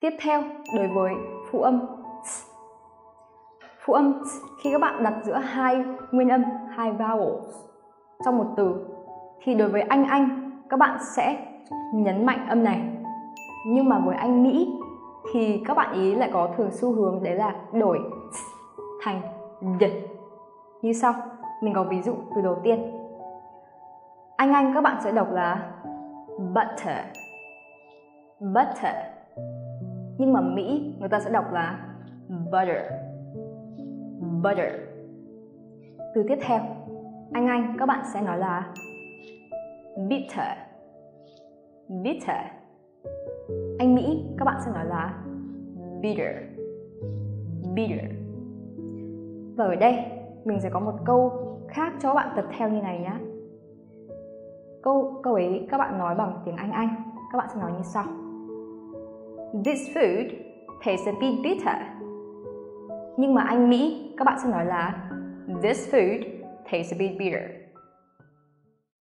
Tiếp theo, đối với phụ âm ts. Phụ âm ts, khi các bạn đặt giữa hai nguyên âm, hai vowels trong một từ, thì đối với anh các bạn sẽ nhấn mạnh âm này. Nhưng mà với anh Mỹ thì các bạn ý lại có thường xu hướng đấy là đổi ts thành d. Như sau, mình có ví dụ từ đầu tiên. Anh các bạn sẽ đọc là butter, butter. Nhưng mà Mỹ người ta sẽ đọc là butter, butter. Từ tiếp theo, anh các bạn sẽ nói là bitter, bitter. Anh Mỹ các bạn sẽ nói là bitter, bitter. Và ở đây mình sẽ có một câu khác cho các bạn tập theo như này nhé. Câu ấy các bạn nói bằng tiếng Anh. Các bạn sẽ nói như sau. This food tastes a bit bitter. Nhưng mà anh Mỹ các bạn sẽ nói là this food tastes a bit bitter.